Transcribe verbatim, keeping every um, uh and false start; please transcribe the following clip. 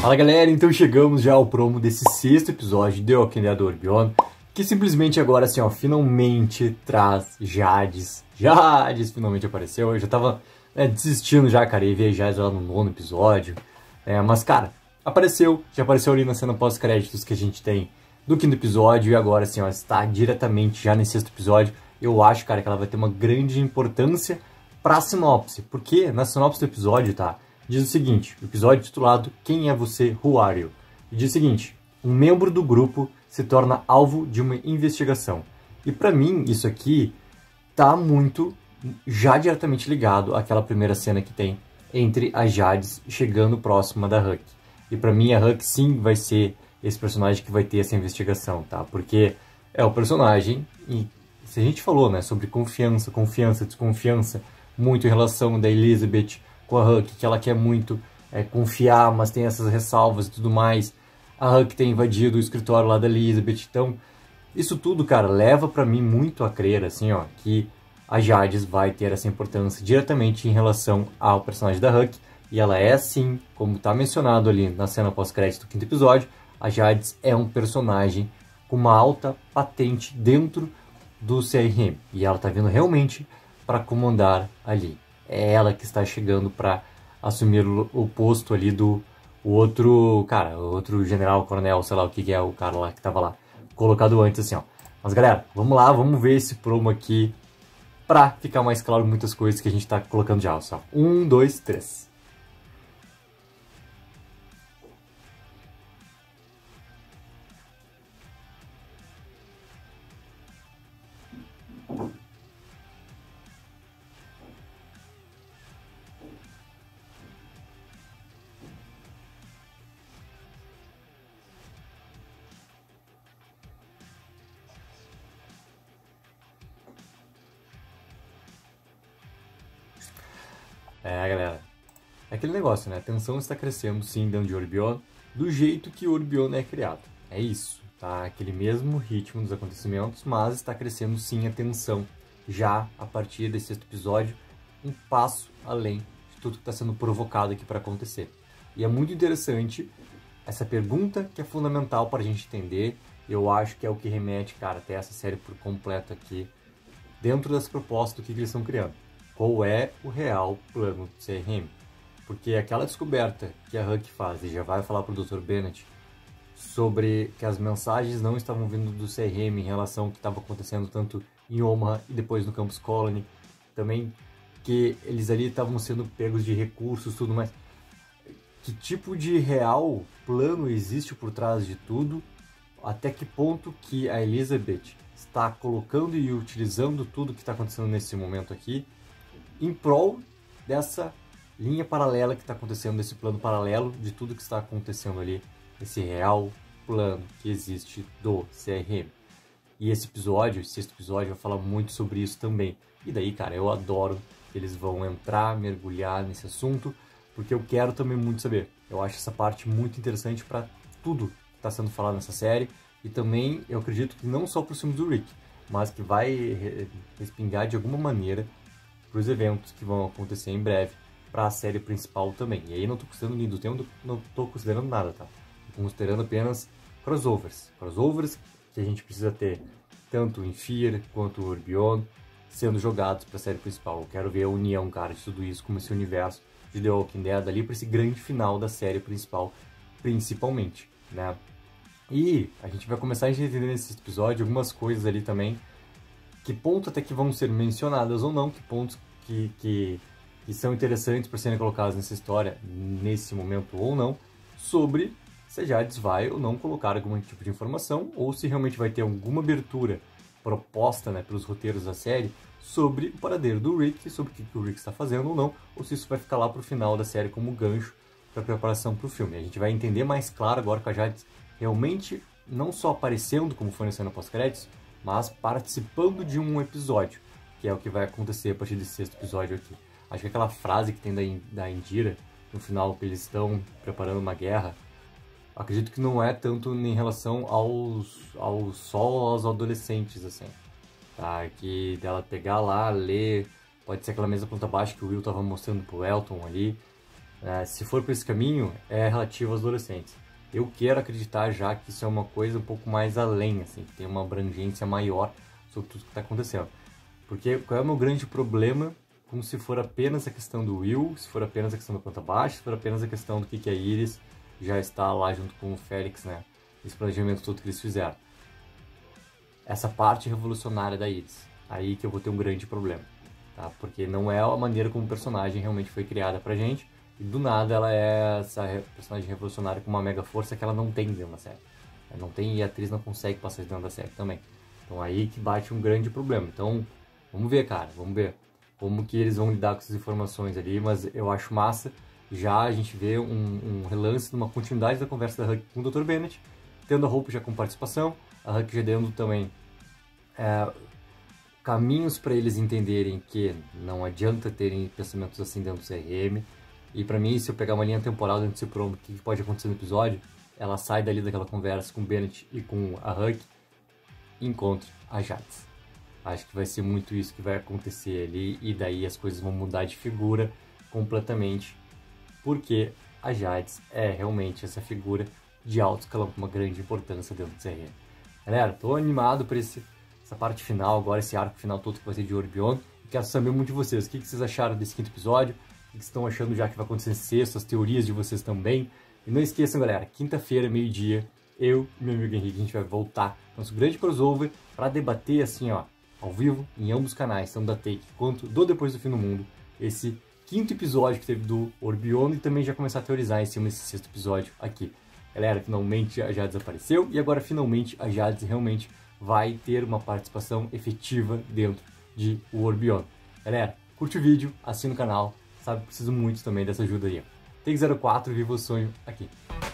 Fala galera, então chegamos já ao promo desse sexto episódio de The Walking Dead Oblivion, que simplesmente agora assim ó, finalmente traz Jadis. Jadis finalmente apareceu, eu já tava né, desistindo já, cara, e ver Jadis lá no nono episódio, é, mas cara, apareceu, já apareceu ali na cena pós-créditos que a gente tem do quinto episódio e agora assim ó, está diretamente já nesse sexto episódio. Eu acho, cara, que ela vai ter uma grande importância pra sinopse, porque na sinopse do episódio, tá? Diz o seguinte, o episódio titulado Quem é você, Who Are You? E diz o seguinte, um membro do grupo se torna alvo de uma investigação. E pra mim, isso aqui tá muito já diretamente ligado àquela primeira cena que tem entre a Jadis chegando próxima da Huck. E pra mim a Huck sim vai ser esse personagem que vai ter essa investigação, tá? Porque é o personagem, e se a gente falou, né, sobre confiança, confiança, desconfiança, muito em relação da Elizabeth com a Huck, que ela quer muito é, confiar, mas tem essas ressalvas e tudo mais. A Huck tem invadido o escritório lá da Elizabeth, então isso tudo, cara, leva pra mim muito a crer, assim, ó, que a Jadis vai ter essa importância diretamente em relação ao personagem da Huck, e ela é, sim, como tá mencionado ali na cena pós-crédito do quinto episódio, a Jadis é um personagem com uma alta patente dentro do C R M, e ela tá vindo realmente para comandar ali. É ela que está chegando para assumir o, o posto ali do o outro, cara, o outro general, coronel, sei lá o que, que é o cara lá que tava lá, colocado antes assim, ó. Mas galera, vamos lá, vamos ver esse promo aqui pra ficar mais claro muitas coisas que a gente tá colocando já, só. Um, dois, três. É, galera, é aquele negócio, né? A tensão está crescendo, sim, dentro de Oblivion, do jeito que Oblivion é criado. É isso, tá? Aquele mesmo ritmo dos acontecimentos, mas está crescendo, sim, a tensão, já a partir desse sexto episódio, um passo além de tudo que está sendo provocado aqui para acontecer. E é muito interessante essa pergunta que é fundamental para a gente entender, eu acho que é o que remete, cara, até essa série por completo aqui, dentro das propostas do que eles estão criando. Qual é o real plano do C R M? Porque aquela descoberta que a Huck faz, e já vai falar para o doutor Bennett, sobre que as mensagens não estavam vindo do C R M em relação ao que estava acontecendo tanto em Omaha e depois no Campus Colony, também que eles ali estavam sendo pegos de recursos, tudo mais. Que tipo de real plano existe por trás de tudo? Até que ponto que a Elizabeth está colocando e utilizando tudo que está acontecendo nesse momento aqui em prol dessa linha paralela que está acontecendo, desse plano paralelo de tudo que está acontecendo ali, esse real plano que existe do C R M. E esse episódio, esse sexto episódio, vai falar muito sobre isso também. E daí, cara, eu adoro que eles vão entrar, mergulhar nesse assunto, porque eu quero também muito saber. Eu acho essa parte muito interessante para tudo que está sendo falado nessa série, e também eu acredito que não só para os filmes do Rick, mas que vai respingar de alguma maneira para os eventos que vão acontecer em breve para a série principal também. E aí não estou considerando nem do tempo, não estou considerando nada, tá? Estou considerando apenas crossovers. Crossovers que a gente precisa ter tanto em Fear quanto Oblivion sendo jogados para a série principal. Eu quero ver a união, cara, de tudo isso, como esse universo de The Walking Dead ali para esse grande final da série principal, principalmente, né? E a gente vai começar a entender nesse episódio algumas coisas ali também, que pontos até que vão ser mencionadas ou não, que pontos que, que, que são interessantes para serem colocados nessa história, nesse momento ou não, sobre se a Jadis vai ou não colocar algum tipo de informação, ou se realmente vai ter alguma abertura proposta, né, pelos roteiros da série, sobre o paradeiro do Rick, sobre o que, que o Rick está fazendo ou não, ou se isso vai ficar lá para o final da série como gancho para preparação para o filme. A gente vai entender mais claro agora com a Jadis realmente não só aparecendo, como foi na cena pós-créditos, mas participando de um episódio, que é o que vai acontecer a partir desse sexto episódio aqui. Acho que aquela frase que tem da, da Indira, no final, que eles estão preparando uma guerra, acredito que não é tanto em relação aos, aos só aos adolescentes, assim, tá? Que dela pegar lá, ler, pode ser aquela mesma planta baixa que o Will tava mostrando pro Elton ali, É, se for por esse caminho, é relativo aos adolescentes. Eu quero acreditar já que isso é uma coisa um pouco mais além, assim, que tem uma abrangência maior sobre tudo que está acontecendo. Porque qual é o meu grande problema com se for apenas a questão do Will, se for apenas a questão da planta baixa, se for apenas a questão do que, que a Iris já está lá junto com o Félix, né? Esse planejamento todo que eles fizeram. Essa parte revolucionária da Iris, aí que eu vou ter um grande problema, tá? Porque não é a maneira como o personagem realmente foi criada pra gente, e do nada ela é essa personagem revolucionária com uma mega força que ela não tem dentro da série. Ela não tem, e a atriz não consegue passar isso dentro da série também. Então aí que bate um grande problema. Então, vamos ver, cara, vamos ver como que eles vão lidar com essas informações ali, mas eu acho massa. Já a gente vê um, um relance de uma continuidade da conversa da Huck com o doutor Bennett, tendo a Hope já com participação, a Huck já dando também é, caminhos para eles entenderem que não adianta terem pensamentos assim dentro do C R M. E para mim, se eu pegar uma linha temporal dentro desse promo, o que pode acontecer no episódio, ela sai dali daquela conversa com o Bennett e com a Huck e encontra a Jades. Acho que vai ser muito isso que vai acontecer ali, e daí as coisas vão mudar de figura completamente, porque a Jades é realmente essa figura de alto escalão com uma grande importância dentro do C R M. Galera, tô animado por esse, essa parte final agora, esse arco final todo que vai ser de Orbion. Quero saber muito de vocês, o que vocês acharam desse quinto episódio, o que vocês estão achando já que vai acontecer em sexto, as teorias de vocês também. E não esqueçam, galera, quinta-feira, meio-dia, eu e meu amigo Henrique, a gente vai voltar nosso grande crossover para debater assim, ó, ao vivo, em ambos os canais, tanto da Take quanto do Depois do Fim do Mundo, esse quinto episódio que teve do Orbion, e também já começar a teorizar em cima desse sexto episódio aqui. Galera, finalmente a Jades apareceu, e agora finalmente a Jades realmente vai ter uma participação efetiva dentro de o Orbion. Galera, curte o vídeo, assina o canal, sabe que preciso muito também dessa ajuda aí. Take zero quatro, viva o sonho aqui.